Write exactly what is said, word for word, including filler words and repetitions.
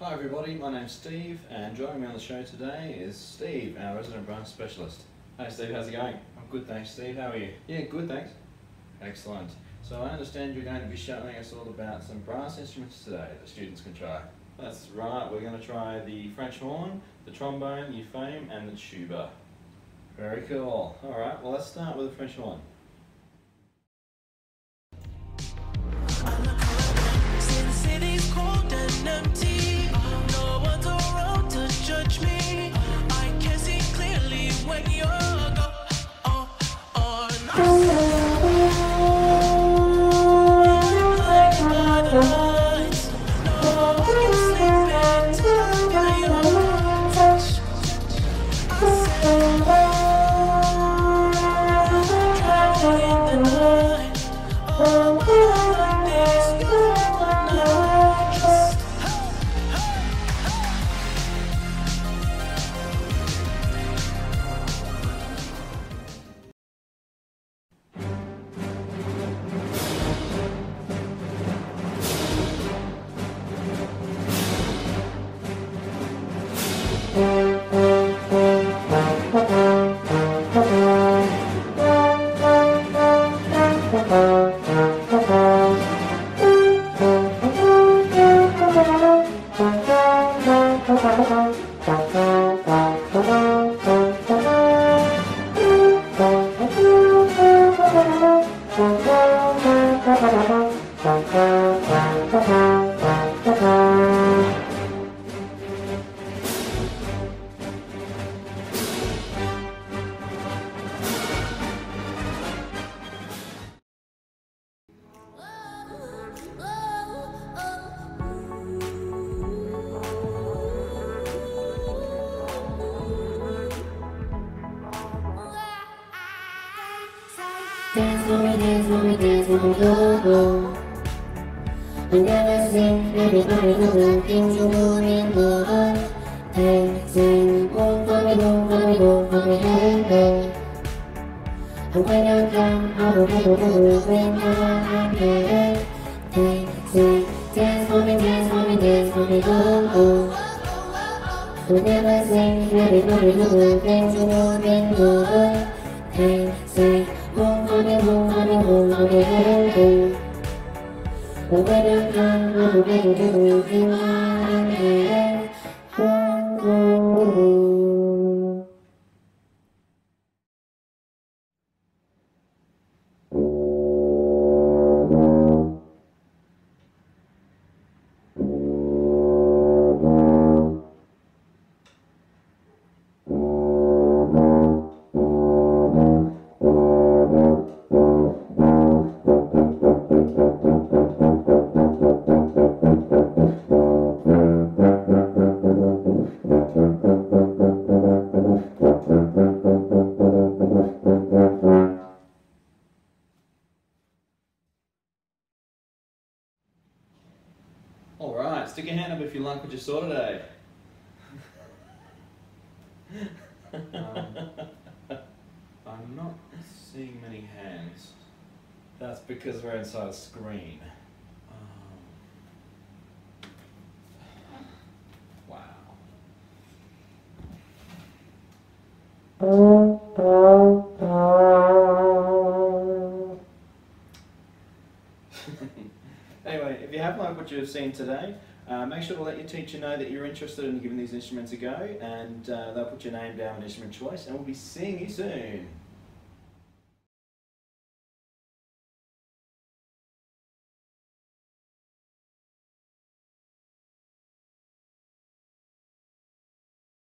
Hi everybody, my name's Steve, and joining me on the show today is Steve, our resident brass specialist. Hey Steve, how's it going? I'm good, thanks Steve, how are you? Yeah, good, thanks. Excellent. So I understand you're going to be showing us all about some brass instruments today that students can try. That's right, we're going to try the French horn, the trombone, the euphonium and the tuba. Very cool. Alright, well let's start with the French horn. Dance for me, dance for me, dance for me, go, go. I'm gonna sing, everybody go, go. Things are moving, go, go. Hey, sing, go for me, go for me, go for me, hey, go. I'm gonna come, I will go, go, go, sing, go, go, go, hey. Hey, sing, dance for me, dance for me, dance for me, go, go. I'm gonna sing, everybody go, go. Things are moving, go, go. Hey, sing, boom, boom, boom, boom, boom, boom, boom, boom. The weather comes, the weather comes, the weather comes. Alright, stick your hand up if you like what you saw today. um, I'm not seeing many hands. That's because we're inside a screen. Um, wow. Anyway, if you have liked what you've seen today, uh, make sure to let your teacher know that you're interested in giving these instruments a go, and uh, they'll put your name down in instrument choice, and we'll be seeing you soon.